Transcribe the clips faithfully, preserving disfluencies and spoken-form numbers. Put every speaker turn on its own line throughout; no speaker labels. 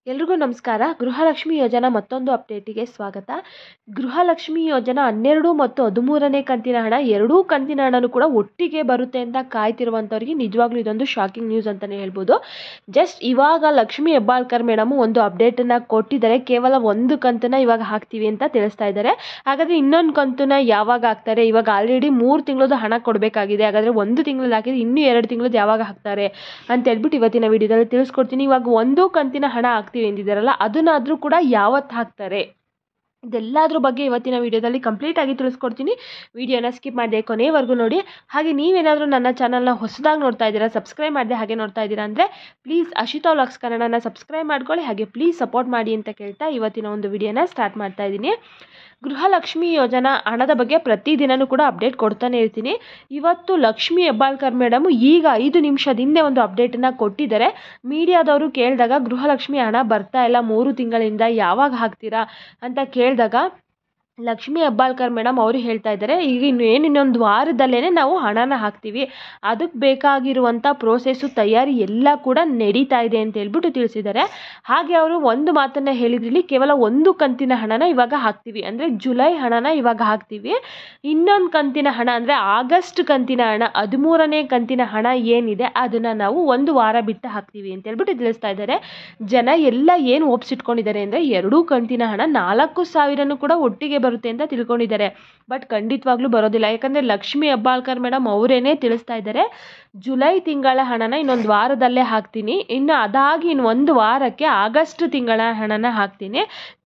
ಎಲ್ರಿಗೂ ನಮಸ್ಕಾರ. ಗೃಹಲಕ್ಷ್ಮಿ ಯೋಜನಾ ಮತ್ತೊಂದು ಅಪ್ಡೇಟಿಗೆ ಸ್ವಾಗತ. ಗೃಹಲಕ್ಷ್ಮಿ ಯೋಜನಾ ಹನ್ನೆರಡು ಮತ್ತು ಹದಿಮೂರನೇ ಕಂತಿನ ಹಣ ಎರಡೂ ಕಂತಿನ ಹಣನೂ ಕೂಡ ಒಟ್ಟಿಗೆ ಬರುತ್ತೆ ಅಂತ ಕಾಯ್ತಿರುವಂಥವ್ರಿಗೆ ನಿಜವಾಗ್ಲೂ ಇದೊಂದು ಶಾಕಿಂಗ್ ನ್ಯೂಸ್ ಅಂತಲೇ ಹೇಳ್ಬೋದು. ಜಸ್ಟ್ ಇವಾಗ ಲಕ್ಷ್ಮಿ ಹೆಬ್ಬಾಳ್ಕರ್ ಮೇಡಮ್ ಒಂದು ಅಪ್ಡೇಟನ್ನು ಕೊಟ್ಟಿದ್ದಾರೆ. ಕೇವಲ ಒಂದು ಕಂತನ್ನ ಇವಾಗ ಹಾಕ್ತೀವಿ ಅಂತ ತಿಳಿಸ್ತಾ ಇದ್ದಾರೆ. ಹಾಗಾದರೆ ಇನ್ನೊಂದು ಕಂತನ್ನ ಯಾವಾಗ ಹಾಕ್ತಾರೆ? ಇವಾಗ ಆಲ್ರೆಡಿ ಮೂರು ತಿಂಗಳದ್ದು ಹಣ ಕೊಡಬೇಕಾಗಿದೆ. ಹಾಗಾದರೆ ಒಂದು ತಿಂಗಳಲ್ಲಿ ಹಾಕಿದ್ರೆ ಇನ್ನೂ ಎರಡು ತಿಂಗಳದ್ದು ಯಾವಾಗ ಹಾಕ್ತಾರೆ ಅಂತ ಹೇಳ್ಬಿಟ್ಟು ಇವತ್ತಿನ ವಿಡಿಯೋದಲ್ಲಿ ತಿಳಿಸ್ಕೊಡ್ತೀನಿ. ಇವಾಗ ಒಂದು ಕಂತಿನ ಹಣ ಹಾಕ್ತೀವಿ ಎಂದಿದ್ದಾರಲ್ಲ, ಅದನ್ನಾದರೂ ಕೂಡ ಯಾವತ್ತು ಹಾಕ್ತಾರೆ ಇದೆಲ್ಲದ್ರ ಬಗ್ಗೆ ಇವತ್ತಿನ ವಿಡಿಯೋದಲ್ಲಿ ಕಂಪ್ಲೀಟ್ ಆಗಿ ತಿಳಿಸ್ಕೊಡ್ತೀನಿ. ವಿಡಿಯೋನ ಸ್ಕಿಪ್ ಮಾಡದೆ ಕೊನೆವರೆಗೂ ನೋಡಿ. ಹಾಗೆ ನೀವೇನಾದರೂ ನನ್ನ ಚಾನಲ್ನ ಹೊಸದಾಗಿ ನೋಡ್ತಾ ಇದ್ದೀರಾ, ಸಬ್ಸ್ಕ್ರೈಬ್ ಮಾಡದೆ ಹಾಗೆ ನೋಡ್ತಾ ಇದ್ದೀರಾ ಅಂದರೆ ಪ್ಲೀಸ್ ಅಶಿತಾ ವ್ಲಾಗ್ಸ್ ಕನ್ನಡನ ಸಬ್ಸ್ಕ್ರೈಬ್ ಮಾಡ್ಕೊಳ್ಳಿ. ಹಾಗೆ ಪ್ಲೀಸ್ ಸಪೋರ್ಟ್ ಮಾಡಿ ಅಂತ ಕೇಳ್ತಾ ಇವತ್ತಿನ ಒಂದು ವಿಡಿಯೋನ ಸ್ಟಾರ್ಟ್ ಮಾಡ್ತಾ ಇದ್ದೀನಿ. ಗೃಹಲಕ್ಷ್ಮಿ ಯೋಜನಾ ಹಣದ ಬಗ್ಗೆ ಪ್ರತಿದಿನವೂ ಕೂಡ ಅಪ್ಡೇಟ್ ಕೊಡ್ತಾನೆ ಇರ್ತೀನಿ. ಇವತ್ತು ಲಕ್ಷ್ಮಿ ಹೆಬ್ಬಾಳ್ಕರ್ ಮೇಡಮ್ ಈಗ ಐದು ನಿಮಿಷದ ಹಿಂದೆ ಒಂದು ಅಪ್ಡೇಟನ್ನು ಕೊಟ್ಟಿದ್ದಾರೆ. ಮೀಡಿಯಾದವರು ಕೇಳಿದಾಗ ಗೃಹಲಕ್ಷ್ಮಿ ಹಣ ಬರ್ತಾ ಇಲ್ಲ ಮೂರು ತಿಂಗಳಿಂದ, ಯಾವಾಗ ಹಾಕ್ತೀರಾ ಅಂತ ಕೇಳಿದಾಗ ಲಕ್ಷ್ಮಿ ಹೆಬ್ಬಾಳ್ಕರ್ ಮೇಡಮ್ ಅವರು ಹೇಳ್ತಾ ಇದ್ದಾರೆ, ಈಗ ಇನ್ನು ಏನು ಇನ್ನೊಂದು ವಾರದಲ್ಲೇ ನಾವು ಹಣನ ಹಾಕ್ತೀವಿ, ಅದಕ್ಕೆ ಬೇಕಾಗಿರುವಂಥ ಪ್ರೋಸೆಸ್ಸು ತಯಾರಿ ಎಲ್ಲ ಕೂಡ ನಡೀತಾ ಇದೆ ಅಂತ ಹೇಳ್ಬಿಟ್ಟು ತಿಳಿಸಿದ್ದಾರೆ. ಹಾಗೆ ಅವರು ಒಂದು ಮಾತನ್ನು ಹೇಳಿದ್ರಲ್ಲಿ, ಕೇವಲ ಒಂದು ಕಂತಿನ ಹಣನ ಇವಾಗ ಹಾಕ್ತೀವಿ ಅಂದರೆ ಜುಲೈ ಹಣನ ಇವಾಗ ಹಾಕ್ತೀವಿ, ಇನ್ನೊಂದು ಕಂತಿನ ಹಣ ಅಂದರೆ ಆಗಸ್ಟ್ ಕಂತಿನ ಹಣ ಹದಿಮೂರನೇ ಕಂತಿನ ಹಣ ಏನಿದೆ ಅದನ್ನು ನಾವು ಒಂದು ವಾರ ಬಿಟ್ಟು ಹಾಕ್ತೀವಿ ಅಂತ ಹೇಳ್ಬಿಟ್ಟು ತಿಳಿಸ್ತಾ ಇದ್ದಾರೆ. ಜನ ಎಲ್ಲ ಏನು ಒಪ್ಸಿಟ್ಕೊಂಡಿದ್ದಾರೆ ಅಂದರೆ ಎರಡೂ ಕಂತಿನ ಹಣ ನಾಲ್ಕು ಸಾವಿರನೂ ಕೂಡ ಒಟ್ಟಿಗೆ ಬರುತ್ತೆ ಅಂತ ತಿಳ್ಕೊಂಡಿದ್ದಾರೆ. ಬಟ್ ಖಂಡಿತವಾಗ್ಲೂ ಬರೋದಿಲ್ಲ. ಯಾಕಂದರೆ ಲಕ್ಷ್ಮಿ ಹೆಬ್ಬಾಳ್ಕರ್ ಮೇಡಮ್ ಅವರೇನೆ ತಿಳಿಸ್ತಾ ಇದ್ದಾರೆ, ಜುಲೈ ತಿಂಗಳ ಹಣನ ಇನ್ನೊಂದು ವಾರದಲ್ಲೇ ಹಾಕ್ತೀನಿ, ಇನ್ನು ಅದಾಗಿ ಇನ್ನು ಒಂದು ವಾರಕ್ಕೆ ಆಗಸ್ಟ್ ತಿಂಗಳ ಹಣನ ಹಾಕ್ತೀನಿ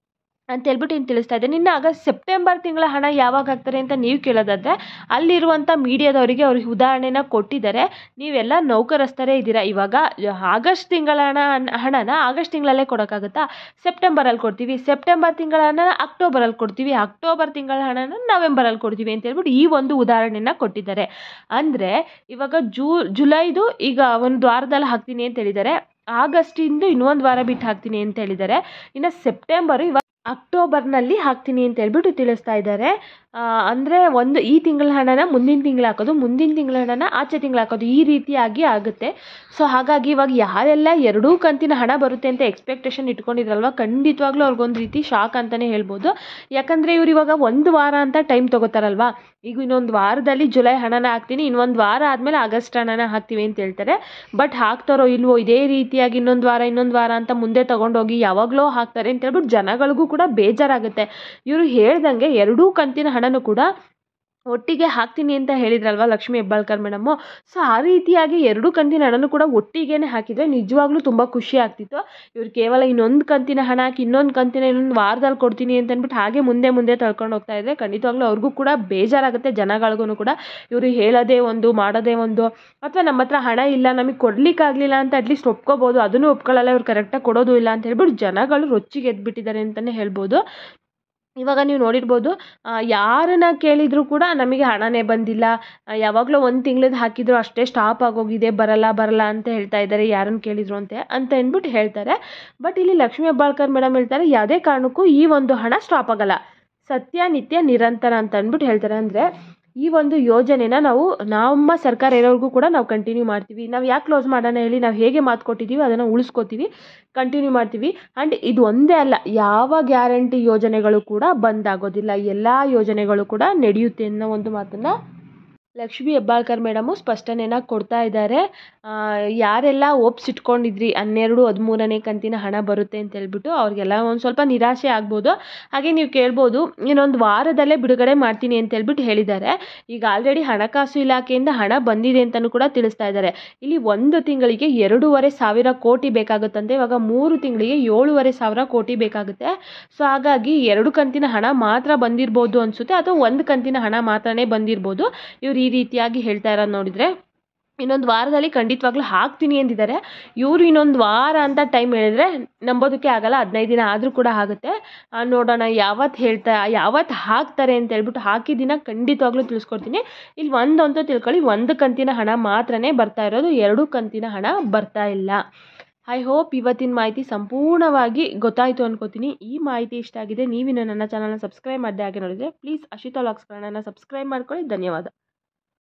ಅಂತ ಹೇಳ್ಬಿಟ್ಟು ಇನ್ನು ತಿಳಿಸ್ತಾ ಇದ್ದೇನೆ. ಇನ್ನು ಆಗಸ್ಟ್ ಸೆಪ್ಟೆಂಬರ್ ತಿಂಗಳ ಹಣ ಯಾವಾಗ ಹಾಕ್ತಾರೆ ಅಂತ ನೀವು ಕೇಳೋದಾದರೆ ಅಲ್ಲಿರುವಂಥ ಮೀಡಿಯಾದವರಿಗೆ ಅವ್ರಿಗೆ ಉದಾಹರಣೆನ ಕೊಟ್ಟಿದ್ದಾರೆ. ನೀವೆಲ್ಲ ನೌಕರಸ್ಥರೇ ಇದ್ದೀರಾ, ಇವಾಗ ಆಗಸ್ಟ್ ತಿಂಗಳ ಹಣ ಹಣನ ಆಗಸ್ಟ್ ತಿಂಗಳಲ್ಲೇ ಕೊಡೋಕ್ಕಾಗುತ್ತಾ? ಸೆಪ್ಟೆಂಬರಲ್ಲಿ ಕೊಡ್ತೀವಿ, ಸೆಪ್ಟೆಂಬರ್ ತಿಂಗಳ ಹಣ ಅಕ್ಟೋಬರಲ್ಲಿ ಕೊಡ್ತೀವಿ, ಅಕ್ಟೋಬರ್ ತಿಂಗಳ ಹಣನ ನವೆಂಬರಲ್ಲಿ ಕೊಡ್ತೀವಿ ಅಂತ ಹೇಳ್ಬಿಟ್ಟು ಈ ಒಂದು ಉದಾಹರಣೆನ ಕೊಟ್ಟಿದ್ದಾರೆ. ಅಂದರೆ ಇವಾಗ ಜೂ ಜುಲೈದು ಈಗ ಒಂದು ವಾರದಲ್ಲಿ ಹಾಕ್ತೀನಿ ಅಂತ ಹೇಳಿದ್ದಾರೆ, ಆಗಸ್ಟಿಂದು ಇನ್ನೊಂದು ವಾರ ಬಿಟ್ಟು ಹಾಕ್ತೀನಿ ಅಂತ ಹೇಳಿದ್ದಾರೆ, ಇನ್ನು ಸೆಪ್ಟೆಂಬರು ಇವಾಗ ಅಕ್ಟೋಬರ್ನಲ್ಲಿ ಹಾಕ್ತೀನಿ ಅಂತ ಹೇಳ್ಬಿಟ್ಟು ತಿಳಿಸ್ತಾ ಇದ್ದಾರೆ. ಅಂದರೆ ಒಂದು ಈ ತಿಂಗಳ ಹಣನ ಮುಂದಿನ ತಿಂಗಳು ಹಾಕೋದು, ಮುಂದಿನ ತಿಂಗಳ ಹಣನ ಆಚೆ ತಿಂಗಳು ಹಾಕೋದು, ಈ ರೀತಿಯಾಗಿ ಆಗುತ್ತೆ. ಸೊ ಹಾಗಾಗಿ ಇವಾಗ ಯಾರೆಲ್ಲ ಎರಡೂ ಕಂತಿನ ಹಣ ಬರುತ್ತೆ ಅಂತ ಎಕ್ಸ್ಪೆಕ್ಟೇಷನ್ ಇಟ್ಕೊಂಡಿದ್ರಲ್ವ, ಖಂಡಿತವಾಗ್ಲೂ ಅವ್ರಿಗೊಂದು ರೀತಿ ಶಾಕ್ ಅಂತಲೇ ಹೇಳ್ಬೋದು. ಯಾಕಂದರೆ ಇವ್ರು ಇವಾಗ ಒಂದು ವಾರ ಅಂತ ಟೈಮ್ ತೊಗೋತಾರಲ್ವ, ಈಗ ಇನ್ನೊಂದು ವಾರದಲ್ಲಿ ಜುಲೈ ಹಣನ ಹಾಕ್ತೀನಿ, ಇನ್ನೊಂದು ವಾರ ಆದಮೇಲೆ ಆಗಸ್ಟ್ ಹಣನ ಹಾಕ್ತೀವಿ ಅಂತ ಹೇಳ್ತಾರೆ. ಬಟ್ ಹಾಕ್ತಾರೋ ಇಲ್ವೋ, ಇದೇ ರೀತಿಯಾಗಿ ಇನ್ನೊಂದು ವಾರ ಇನ್ನೊಂದು ವಾರ ಅಂತ ಮುಂದೆ ತೊಗೊಂಡೋಗಿ ಯಾವಾಗಲೋ ಹಾಕ್ತಾರೆ ಅಂತ ಹೇಳ್ಬಿಟ್ಟು ಜನಗಳಿಗೂ ಕೂಡ ಬೇಜಾರಾಗುತ್ತೆ. ಇವರು ಹೇಳ್ದಂಗೆ ಎರಡೂ ಕಂತಿನ ಹಣನೂ ಕೂಡ ಒಟ್ಟಿಗೆ ಹಾಕ್ತೀನಿ ಅಂತ ಹೇಳಿದ್ರಲ್ವ ಲಕ್ಷ್ಮಿ ಹೆಬ್ಬಾಳ್ಕರ್ ಮೇಡಮ್ಮು. ಸೊ ಆ ರೀತಿಯಾಗಿ ಎರಡೂ ಕಂತಿನ ಹಣನೂ ಕೂಡ ಒಟ್ಟಿಗೆ ಹಾಕಿದರೆ ನಿಜವಾಗ್ಲೂ ತುಂಬ ಖುಷಿ ಆಗ್ತಿತ್ತು. ಇವ್ರು ಕೇವಲ ಇನ್ನೊಂದು ಕಂತಿನ ಹಣ ಹಾಕಿ ಇನ್ನೊಂದು ಕಂತಿನ ಇನ್ನೊಂದು ವಾರದಲ್ಲಿ ಕೊಡ್ತೀನಿ ಅಂತ ಅಂದ್ಬಿಟ್ಟು ಹಾಗೆ ಮುಂದೆ ಮುಂದೆ ತಳ್ಕೊಂಡು ಹೋಗ್ತಾ ಇದ್ದರೆ ಖಂಡಿತವಾಗ್ಲೂ ಅವ್ರಿಗೂ ಕೂಡ ಬೇಜಾರಾಗುತ್ತೆ, ಜನಗಳಿಗೂ ಕೂಡ. ಇವರು ಹೇಳೋದೇ ಒಂದು ಮಾಡೋದೇ ಒಂದು, ಅಥವಾ ನಮ್ಮ ಹತ್ರ ಹಣ ಇಲ್ಲ ನಮಗೆ ಕೊಡಲಿಕ್ಕಾಗಲಿಲ್ಲ ಅಂತ ಅಟ್ಲೀಸ್ಟ್ ಒಪ್ಕೋಬೋದು, ಅದನ್ನು ಒಪ್ಕೊಳ್ಳಲ್ಲ, ಇವ್ರು ಕರೆಕ್ಟಾಗಿ ಕೊಡೋದು ಇಲ್ಲ ಅಂತ ಹೇಳ್ಬಿಟ್ಟು ಜನಗಳು ರೊಚ್ಚಿಗೆ ಎದ್ಬಿಟ್ಟಿದ್ದಾರೆ ಅಂತಲೇ ಹೇಳ್ಬೋದು. ಇವಾಗ ನೀವು ನೋಡಿರ್ಬೋದು, ಯಾರನ್ನ ಕೇಳಿದರೂ ಕೂಡ ನಮಗೆ ಹಣನೇ ಬಂದಿಲ್ಲ, ಯಾವಾಗಲೂ ಒಂದು ತಿಂಗಳದ್ದು ಹಾಕಿದ್ರು ಅಷ್ಟೇ ಸ್ಟಾಪ್ ಆಗೋಗಿದೆ, ಬರಲ್ಲ ಬರಲ್ಲ ಅಂತ ಹೇಳ್ತಾ ಇದ್ದಾರೆ, ಯಾರನ್ನು ಕೇಳಿದ್ರು ಅಂತೆ ಅಂತ ಅಂದ್ಬಿಟ್ಟು ಹೇಳ್ತಾರೆ. ಬಟ್ ಇಲ್ಲಿ ಲಕ್ಷ್ಮಿ ಹೆಬ್ಬಾಳ್ಕರ್ ಮೇಡಮ್ ಹೇಳ್ತಾರೆ, ಯಾವುದೇ ಕಾರಣಕ್ಕೂ ಈ ಒಂದು ಹಣ ಸ್ಟಾಪ್ ಆಗಲ್ಲ, ಸತ್ಯ ನಿತ್ಯ ನಿರಂತರ ಅಂತ ಅಂದ್ಬಿಟ್ಟು ಹೇಳ್ತಾರೆ. ಅಂದರೆ ಈ ಒಂದು ಯೋಜನೆನ ನಾವು ನಮ್ಮ ಸರ್ಕಾರ ಇರೋರಿಗೂ ಕೂಡ ನಾವು ಕಂಟಿನ್ಯೂ ಮಾಡ್ತೀವಿ. ನಾವು ಯಾಕೆ ಕ್ಲೋಸ್ ಮಾಡೋಣ ಹೇಳಿ, ನಾವು ಹೇಗೆ ಮಾತು ಕೊಟ್ಟಿದ್ದೀವಿ ಅದನ್ನು ಉಳಿಸ್ಕೋತೀವಿ, ಕಂಟಿನ್ಯೂ ಮಾಡ್ತೀವಿ. ಆ್ಯಂಡ್ ಇದು ಒಂದೇ ಅಲ್ಲ, ಯಾವ ಗ್ಯಾರಂಟಿ ಯೋಜನೆಗಳು ಕೂಡ ಬಂದಾಗೋದಿಲ್ಲ, ಎಲ್ಲ ಯೋಜನೆಗಳು ಕೂಡ ನಡೆಯುತ್ತೆ ಅನ್ನೋ ಒಂದು ಮಾತನ್ನು ಲಕ್ಷ್ಮಿ ಹೆಬ್ಬಾಳ್ಕರ್ ಮೇಡಮು ಸ್ಪಷ್ಟನೆನ ಕೊಡ್ತಾ ಇದ್ದಾರೆ. ಯಾರೆಲ್ಲ ಒಪ್ಸಿಟ್ಕೊಂಡಿದ್ರಿ ಹನ್ನೆರಡು ಹದಿಮೂರನೇ ಕಂತಿನ ಹಣ ಬರುತ್ತೆ ಅಂತ ಹೇಳ್ಬಿಟ್ಟು ಅವ್ರಿಗೆಲ್ಲ ಒಂದು ಸ್ವಲ್ಪ ನಿರಾಶೆ ಆಗ್ಬೋದು. ಹಾಗೆ ನೀವು ಕೇಳ್ಬೋದು, ಇನ್ನೊಂದು ವಾರದಲ್ಲೇ ಬಿಡುಗಡೆ ಮಾಡ್ತೀನಿ ಅಂತ ಹೇಳ್ಬಿಟ್ಟು ಹೇಳಿದ್ದಾರೆ. ಈಗ ಆಲ್ರೆಡಿ ಹಣಕಾಸು ಇಲಾಖೆಯಿಂದ ಹಣ ಬಂದಿದೆ ಅಂತಲೂ ಕೂಡ ತಿಳಿಸ್ತಾ ಇದ್ದಾರೆ. ಇಲ್ಲಿ ಒಂದು ತಿಂಗಳಿಗೆ ಎರಡೂವರೆ ಸಾವಿರ ಕೋಟಿ ಬೇಕಾಗುತ್ತಂತೆ, ಇವಾಗ ಮೂರು ತಿಂಗಳಿಗೆ ಏಳೂವರೆ ಸಾವಿರ ಕೋಟಿ ಬೇಕಾಗುತ್ತೆ. ಸೊ ಹಾಗಾಗಿ ಎರಡು ಕಂತಿನ ಹಣ ಮಾತ್ರ ಬಂದಿರ್ಬೋದು ಅನಿಸುತ್ತೆ, ಅಥವಾ ಒಂದು ಕಂತಿನ ಹಣ ಮಾತ್ರನೇ ಬಂದಿರ್ಬೋದು. ಇವ್ರು ಈ ರೀತಿಯಾಗಿ ಹೇಳ್ತಾ ಇರೋದು ನೋಡಿದರೆ ಇನ್ನೊಂದು ವಾರದಲ್ಲಿ ಖಂಡಿತವಾಗ್ಲೂ ಹಾಕ್ತೀನಿ ಅಂದಿದ್ದಾರೆ. ಇವರು ಇನ್ನೊಂದು ವಾರ ಅಂತ ಟೈಮ್ ಹೇಳಿದ್ರೆ ನಂಬೋದಕ್ಕೆ ಆಗಲ್ಲ, ಹದಿನೈದು ದಿನ ಆದರೂ ಕೂಡ ಆಗುತ್ತೆ. ನೋಡೋಣ ಯಾವತ್ತು ಹೇಳ್ತಾ ಯಾವತ್ತು ಹಾಕ್ತಾರೆ ಅಂತ ಹೇಳ್ಬಿಟ್ಟು, ಹಾಕಿದ ದಿನ ಖಂಡಿತವಾಗ್ಲೂ ತಿಳಿಸ್ಕೊಡ್ತೀನಿ. ಇಲ್ಲಿ ಒಂದಂತೂ ತಿಳ್ಕೊಳ್ಳಿ, ಒಂದು ಕಂತಿನ ಹಣ ಮಾತ್ರನೇ ಬರ್ತಾ ಇರೋದು, ಎರಡು ಕಂತಿನ ಹಣ ಬರ್ತಾ ಇಲ್ಲ. ಐ ಹೋಪ್ ಇವತ್ತಿನ ಮಾಹಿತಿ ಸಂಪೂರ್ಣವಾಗಿ ಗೊತ್ತಾಯಿತು ಅನ್ಕೋತೀನಿ. ಈ ಮಾಹಿತಿ ಇಷ್ಟ ಆಗಿದೆ, ನೀವಿನ್ನು ನನ್ನ ಚಾನಲ್ನ ಸಬ್ಸ್ಕ್ರೈಬ್ ಮಾಡದೆ ಹಾಗೆ ನೋಡಿದರೆ ಪ್ಲೀಸ್ ಅಶಿತಾ ವ್ಲಾಗ್ಸ್ ಕನ್ನಡನ ಸಬ್ಸ್ಕ್ರೈಬ್ ಮಾಡ್ಕೊಳ್ಳಿ. ಧನ್ಯವಾದ.